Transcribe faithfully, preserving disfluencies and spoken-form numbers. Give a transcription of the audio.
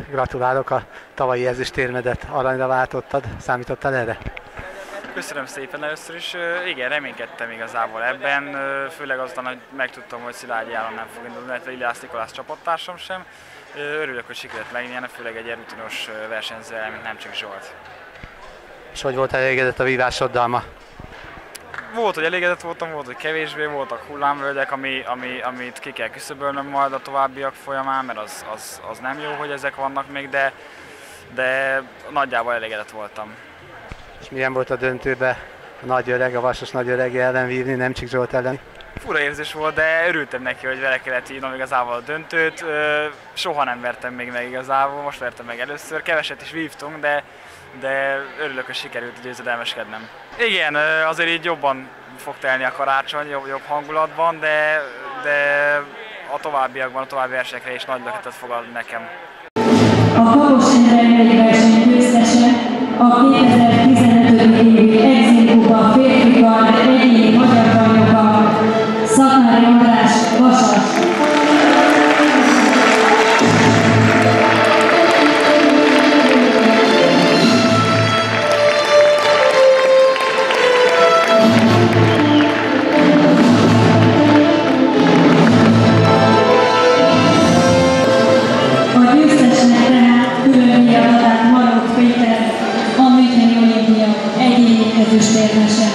gratulálok, a tavalyi ezüstérmedet aranyra váltottad. Számítottál erre? Köszönöm szépen először is. Igen, reménykedtem igazából ebben, főleg aztán, hogy megtudtam, hogy Szilágyi Áron nem fog indulni, illetve Ilyász Nikolász csapattársam sem. Örülök, hogy sikerült megnyerni, főleg egy rutinos versenyzővel, mint Nemcsik Zsolt. És hogy volt elégedett a vívásoddal ma? Volt, hogy elégedett voltam, volt, hogy kevésbé, voltak hullámvölgyek, ami, ami, amit ki kell küszöbölnöm majd a továbbiak folyamán, mert az, az, az nem jó, hogy ezek vannak még, de, de nagyjából elégedett voltam. És milyen volt a döntőbe a nagy öreg, a Vasas nagy öreg ellen vívni, Nemcsik Zsolt ellen? Fura érzés volt, de örültem neki, hogy vele kellett írnom igazából a döntőt. Soha nem vertem még meg igazából, most vertem meg először. Keveset is vívtunk, de, de örülök, hogy sikerült győzedelmeskednem. Igen, azért így jobban fog telni a karácsony, jobb, jobb hangulatban, de, de a továbbiakban, a további versenyekre is nagy löketet fog adni nekem. A Kapos Endre verseny győztese a kétezer-tizenöt. évi Exim-kupa férfi kard egyéni magyar bajnoka Szatmári András, Vasas. A győztesnek tehát külön díjat adták Marót Péter, a Müncheni Olimpia egyéni ezüstérmese.